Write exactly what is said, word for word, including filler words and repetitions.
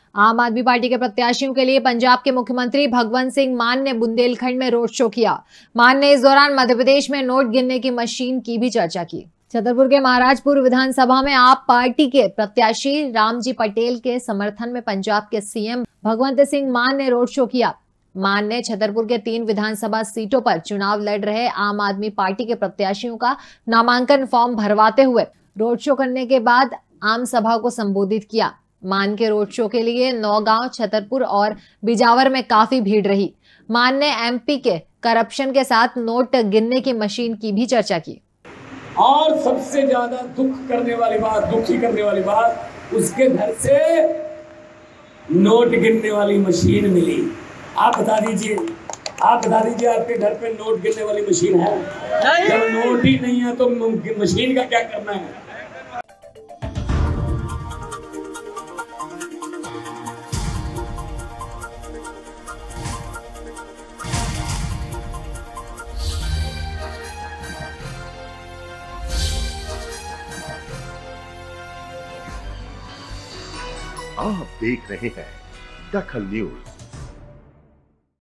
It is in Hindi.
आम आदमी पार्टी के प्रत्याशियों के लिए पंजाब के मुख्यमंत्री भगवंत सिंह मान ने बुंदेलखंड में रोड शो किया। मान ने इस दौरान मध्य प्रदेश में नोट गिनने की मशीन की भी चर्चा की। छतरपुर के महाराजपुर विधानसभा में आप पार्टी के प्रत्याशी रामजी पटेल के समर्थन में पंजाब के सीएम भगवंत सिंह मान ने रोड शो किया। मान ने छतरपुर के तीन विधानसभा सीटों पर चुनाव लड़ रहे आम आदमी पार्टी के प्रत्याशियों का नामांकन फॉर्म भरवाते हुए रोड शो करने के बाद आम सभा को संबोधित किया। मान के रोड शो के लिए नौगांव, छतरपुर और बिजावर में काफी भीड़ रही। मान ने एमपी के करप्शन के साथ नोट गिनने की मशीन की भी चर्चा की। और सबसे ज्यादा दुख करने वाली बात, दुखी करने वाली बात, उसके घर से नोट गिनने वाली मशीन मिली। आप बता दीजिए, आप बता दीजिए आपके घर पे नोट गिनने वाली मशीन है? जब नोट ही नहीं है तो मशीन का क्या करना है? आप देख रहे हैं दखल न्यूज।